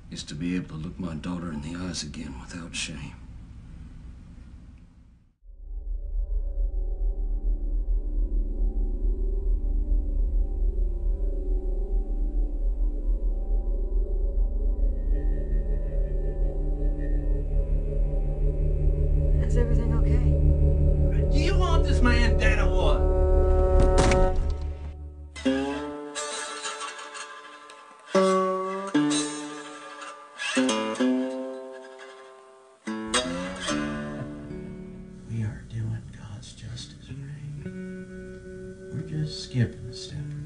is to be able to look my daughter in the eyes again without shame. Is everything okay? Do you want this man dead or what? We are doing God's justice, right? We're just skipping a step.